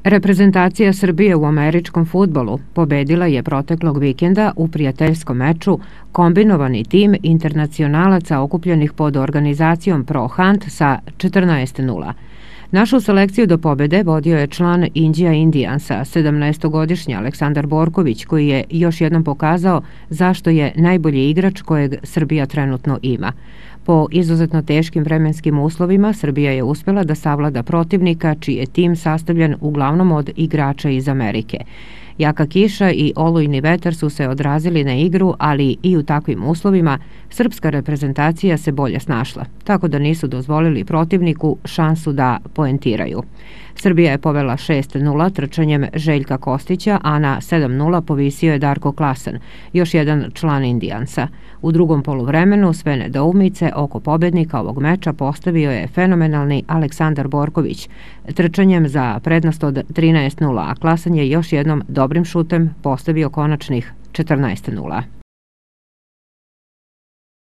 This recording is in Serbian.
Reprezentacija Srbije u američkom fudbalu pobedila je proteklog vikenda u prijateljskom meču kombinovani tim internacionalaca okupljenih pod organizacijom Pro Hunt sa 14:0. Našu selekciju do pobede vodio je član Inđija Indijansa, 17-godišnji Aleksandar Borković, koji je još jednom pokazao zašto je najbolji igrač kojeg Srbija trenutno ima. Po izuzetno teškim vremenskim uslovima Srbija je uspjela da savlada protivnika čiji je tim sastavljen uglavnom od igrača iz Amerike. Jaka kiša i olujni vetar su se odrazili na igru, ali i u takvim uslovima srpska reprezentacija se bolje snašla, tako da nisu dozvolili protivniku šansu da poentiraju. Srbija je povela 6:0 trčanjem Željka Kostića, a na 7:0 povisio je Darko Klasan, još jedan član Indijansa. U drugom poluvremenu sve nedoumice oko pobednika ovog meča postavio je fenomenalni Aleksandar Borković trčanjem za prednost od 13:0, a Klasan je još jednom dobrim šutem postavio konačnih 14:0.